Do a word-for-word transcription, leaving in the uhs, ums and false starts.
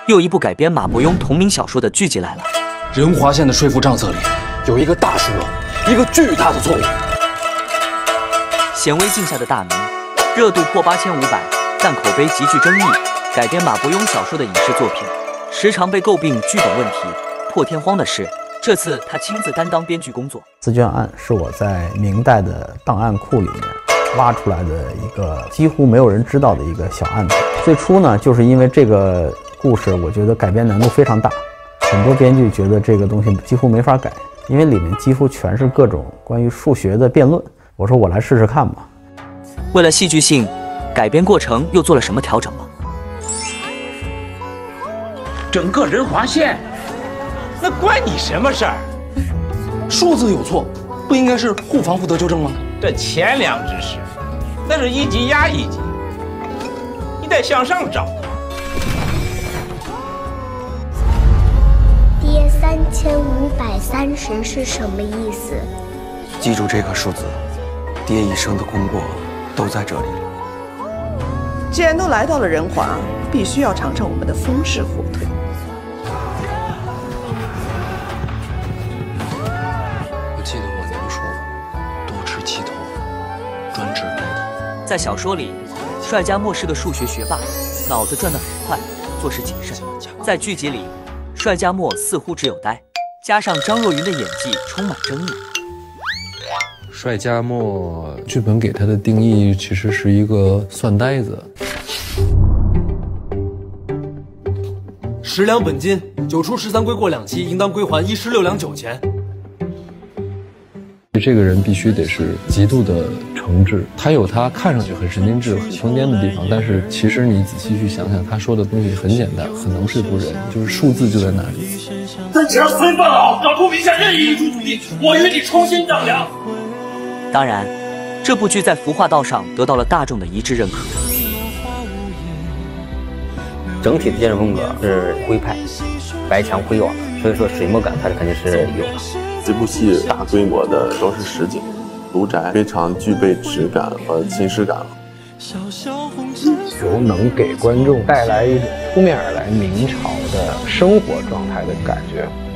又一部改编马伯庸同名小说的剧集来了。 仁华县的税赋账册里有一个大数额，一个巨大的错误。 显微镜下的大明，热度破八千五百，但口碑极具争议。改编马伯庸小说的影视作品，时常被诟病剧本问题。破天荒的是，这次他亲自担当编剧工作。 四卷案是我在明代的档案库里面挖出来的一个几乎没有人知道的一个小案子。最初呢，就是因为这个故事，我觉得改编难度非常大，很多编剧觉得这个东西几乎没法改，因为里面几乎全是各种关于数学的辩论。我说我来试试看吧。 为了戏剧性，改编过程又做了什么调整吗？ 整个仁华县，那关你什么事儿？ 数字有错，不应该是户房负责纠正吗？ 这钱粮之事，那是一级压一级，你得向上找。 爹，三千五百三十是什么意思？ 记住这个数字，爹一生的功过都在这里了。 既然都来到了仁华，必须要尝尝我们的风式火腿。 我记得我娘说，多吃鸡头，专治呆头。 在小说里，帅家墨是个数学学霸，脑子转得很快，做事谨慎。在剧集里，帅家墨似乎只有呆，加上张若昀的演技充满争议。 帅家墨剧本给他的定义其实是一个算呆子。 十两本金，九出十三归过两期，应当归还一十六两酒钱。 这个人必须得是极度的诚挚，他有他看上去很神经质、很疯癫的地方，但是其实你仔细去想想，他说的东西很简单，很能说服人，就是数字就在那里。 但只要孙范老让出名下任意一处土地，我与你重新丈量。 当然，这部剧在服化道上得到了大众的一致认可。 整体的建筑风格是徽派，白墙灰瓦，所以说水墨感它肯定是有的。 这部戏大规模的都是实景，卢宅非常具备质感和侵蚀感。 有能给观众带来一种扑面而来明朝的生活状态的感觉。